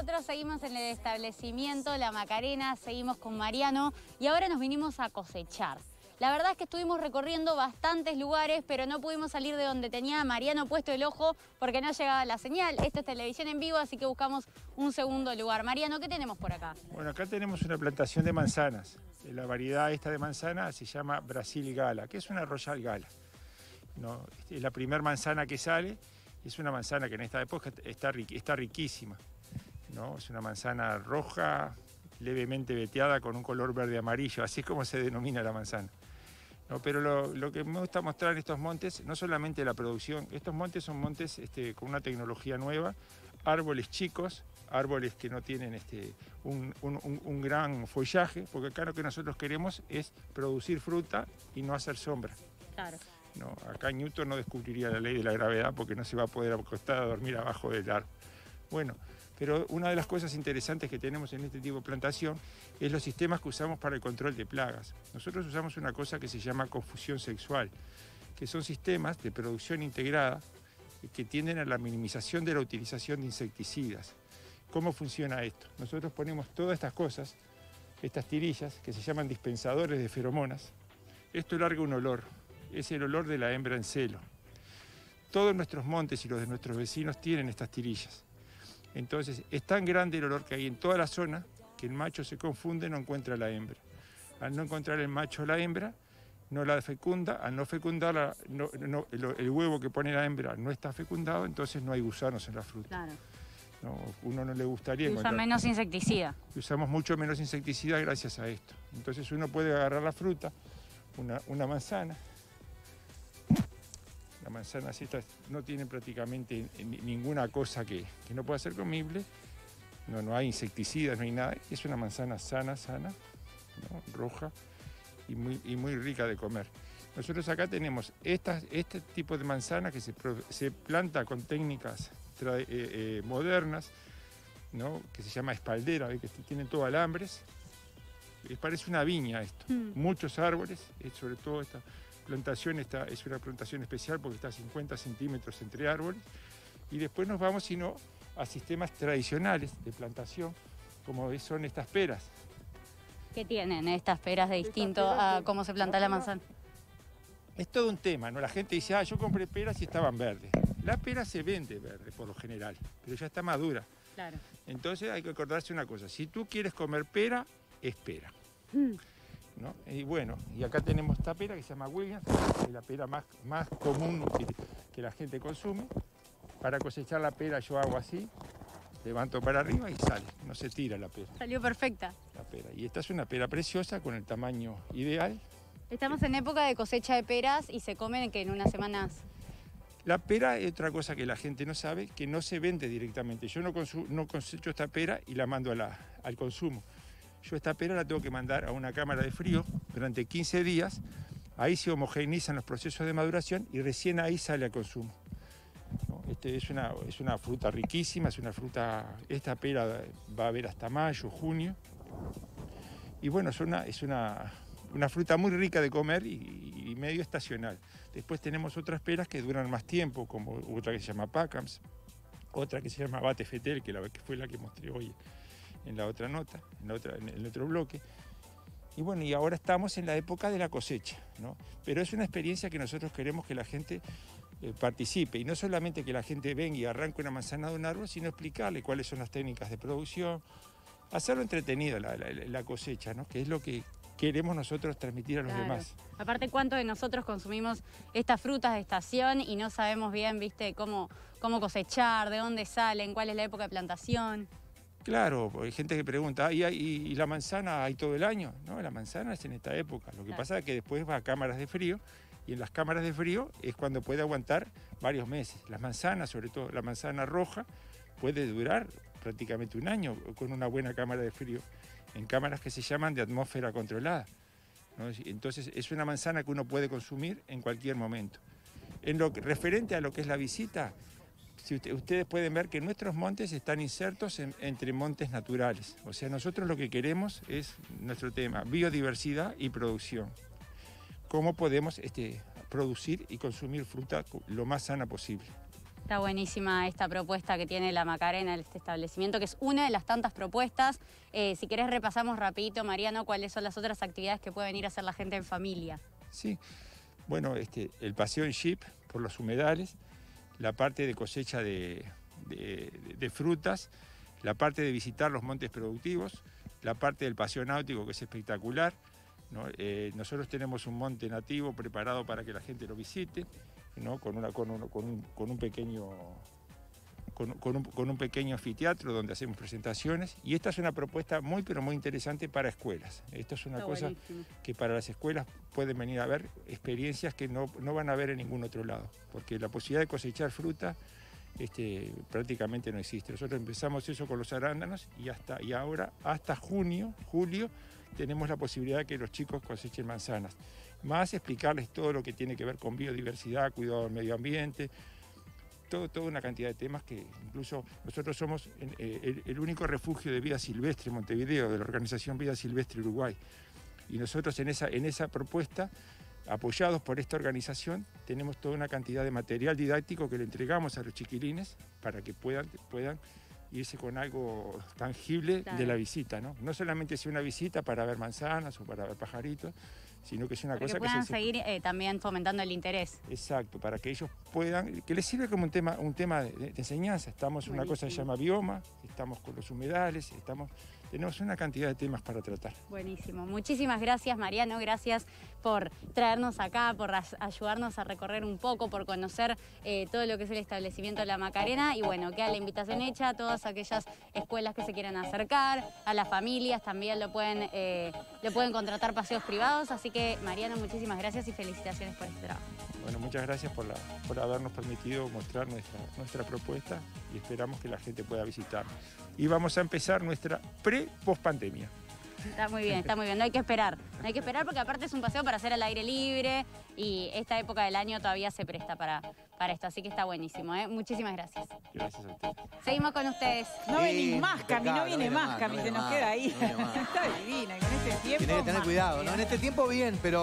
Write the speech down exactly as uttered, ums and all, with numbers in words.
nosotros seguimos en el establecimiento La Macarena, seguimos con Mariano y ahora nos vinimos a cosechar. La verdad es que estuvimos recorriendo bastantes lugares, pero no pudimos salir de donde tenía Mariano puesto el ojo porque no llegaba la señal. Esto es televisión en vivo, así que buscamos un segundo lugar. Mariano, ¿qué tenemos por acá? Bueno, acá tenemos una plantación de manzanas. La variedad esta de manzana se llama Brasil Gala, que es una Royal Gala. ¿No? Es la primera manzana que sale, es una manzana que en esta época está, está riquísima, ¿no? Es una manzana roja, levemente veteada con un color verde amarillo, así es como se denomina la manzana. ¿No? Pero lo, lo que me gusta mostrar en estos montes, no solamente la producción, estos montes son montes este, con una tecnología nueva, árboles chicos, árboles que no tienen este, un, un, un, un gran follaje, porque acá lo que nosotros queremos es producir fruta y no hacer sombra. Claro. No, acá Newton no descubriría la ley de la gravedad porque no se va a poder acostar a dormir abajo del árbol. Bueno, pero una de las cosas interesantes que tenemos en este tipo de plantación es los sistemas que usamos para el control de plagas. Nosotros usamos una cosa que se llama confusión sexual, que son sistemas de producción integrada que tienden a la minimización de la utilización de insecticidas. ¿Cómo funciona esto? Nosotros ponemos todas estas cosas, estas tirillas, que se llaman dispensadores de feromonas. Esto larga un olor. Es el olor de la hembra en celo. Todos nuestros montes y los de nuestros vecinos tienen estas tirillas. Entonces, es tan grande el olor que hay en toda la zona que el macho se confunde y no encuentra a la hembra. Al no encontrar el macho a la hembra, no la fecunda. Al no fecundarla, no, no, el, el huevo que pone la hembra no está fecundado, entonces no hay gusanos en la fruta. Claro. No, uno no le gustaría Usa encontrar. menos insecticida. Usamos mucho menos insecticida gracias a esto. Entonces uno puede agarrar la fruta, una, una manzana. La manzana esta no tiene prácticamente ninguna cosa que, que no pueda ser comible. No, no hay insecticidas, no hay nada. Es una manzana sana, sana, ¿no? Roja y muy, y muy rica de comer. Nosotros acá tenemos estas, este tipo de manzana que se, se planta con técnicas eh, eh, modernas, ¿no? Que se llama espaldera, ¿ve? Que tienen todo alambres. Eh, parece una viña esto. Mm. Muchos árboles, eh, sobre todo esta plantación esta es una plantación especial porque está a cincuenta centímetros entre árboles. Y después nos vamos, sino, a sistemas tradicionales de plantación, como son estas peras. ¿Qué tienen estas peras de distinto a de, cómo se planta la manzana? Es todo un tema, ¿no? La gente dice, ah, yo compré peras y estaban verdes. La pera se vende verde por lo general, pero ya está madura. Claro. Entonces hay que acordarse una cosa, si tú quieres comer pera, es pera. Mm. ¿No? Y bueno, y acá tenemos esta pera que se llama Williams, que es la pera más, más común que, que la gente consume. Para cosechar la pera yo hago así, levanto para arriba y sale, no se tira la pera. Salió perfecta. La pera. Y esta es una pera preciosa con el tamaño ideal. Estamos en época de cosecha de peras y se comen que en unas semanas. La pera es otra cosa que la gente no sabe, que no se vende directamente. Yo no, no cosecho esta pera y la mando a la, al consumo. Yo esta pera la tengo que mandar a una cámara de frío durante quince días, ahí se homogeneizan los procesos de maduración y recién ahí sale al consumo. ¿No? Este es una, es una fruta riquísima, es una fruta, esta pera va a haber hasta mayo, junio, y bueno, es una, es una, una fruta muy rica de comer y, y medio estacional. Después tenemos otras peras que duran más tiempo, como otra que se llama Pacams, otra que se llama Abate Fetel, que, la, que fue la que mostré hoy en la otra nota, en, la otra, en el otro bloque. Y bueno, y ahora estamos en la época de la cosecha, ¿no? Pero es una experiencia que nosotros queremos que la gente eh, participe, y no solamente que la gente venga y arranque una manzana de un árbol, sino explicarle cuáles son las técnicas de producción, hacerlo entretenida la, la, la cosecha, ¿no? Que es lo que queremos nosotros transmitir a los claro. demás. Aparte, ¿cuántos de nosotros consumimos estas frutas de estación y no sabemos bien, viste, cómo, cómo cosechar, de dónde salen, cuál es la época de plantación? Claro, hay gente que pregunta, ¿y, y, y la manzana hay todo el año? No, la manzana es en esta época. Lo que claro. pasa es que después va a cámaras de frío y en las cámaras de frío es cuando puede aguantar varios meses. Las manzanas, sobre todo la manzana roja, puede durar prácticamente un año con una buena cámara de frío, en cámaras que se llaman de atmósfera controlada, ¿no? Entonces es una manzana que uno puede consumir en cualquier momento. En lo que, referente a lo que es la visita, si usted, ustedes pueden ver que nuestros montes están insertos en, entre montes naturales. O sea, nosotros lo que queremos es nuestro tema, biodiversidad y producción. Cómo podemos este, producir y consumir fruta lo más sana posible. Está buenísima esta propuesta que tiene la Macarena, este establecimiento, que es una de las tantas propuestas. Eh, si querés repasamos rapidito, Mariano, cuáles son las otras actividades que puede venir a hacer la gente en familia. Sí, bueno, este, el paseo en jeep por los humedales, la parte de cosecha de, de, de frutas, la parte de visitar los montes productivos, la parte del paseo náutico, que es espectacular, ¿no? Eh, nosotros tenemos un monte nativo preparado para que la gente lo visite, ¿no? con, una, con, un, con, un, con un pequeño... Con, con, un, con un pequeño anfiteatro donde hacemos presentaciones, y esta es una propuesta muy pero muy interesante para escuelas. Esto es una Está cosa buenísimo. Que para las escuelas pueden venir a ver experiencias que no, no van a ver en ningún otro lado, porque la posibilidad de cosechar fruta este, prácticamente no existe. Nosotros empezamos eso con los arándanos y, hasta, y ahora hasta junio, julio, tenemos la posibilidad de que los chicos cosechen manzanas. Más explicarles todo lo que tiene que ver con biodiversidad, cuidado del medio ambiente, Todo, toda una cantidad de temas que incluso nosotros somos eh, el, el único refugio de vida silvestre en Montevideo, de la organización Vida Silvestre Uruguay. Y nosotros en esa, en esa propuesta, apoyados por esta organización, tenemos toda una cantidad de material didáctico que le entregamos a los chiquilines para que puedan, puedan irse con algo tangible claro. de la visita, ¿no? No solamente sea una visita para ver manzanas o para ver pajaritos, sino que es una para cosa que puedan que se... seguir eh, también fomentando el interés. Exacto, para que ellos puedan, que les sirve como un tema, un tema de, de enseñanza. Estamos en una cosa que se llama bioma, estamos con los humedales, estamos, tenemos una cantidad de temas para tratar. Buenísimo. Muchísimas gracias, Mariano, gracias por traernos acá, por ayudarnos a recorrer un poco, por conocer eh, todo lo que es el establecimiento de la Macarena, y bueno, queda la invitación hecha a todas aquellas escuelas que se quieran acercar, a las familias también lo pueden, eh, le pueden contratar paseos privados, así que Mariano, muchísimas gracias y felicitaciones por este trabajo. Bueno, muchas gracias por, la, por habernos permitido mostrar nuestra, nuestra propuesta y esperamos que la gente pueda visitarnos. Y vamos a empezar nuestra pre-post-pandemia. Está muy bien, está muy bien. No hay que esperar. No hay que esperar porque aparte es un paseo para hacer al aire libre y esta época del año todavía se presta para, para esto. Así que está buenísimo, ¿eh? Muchísimas gracias. Gracias a ustedes. Seguimos con ustedes. No sí, venís más, Cami, no viene más, Cami, se nos queda ahí. No está divina y con este tiempo... Tiene que tener cuidado, ¿no? En este tiempo bien, pero...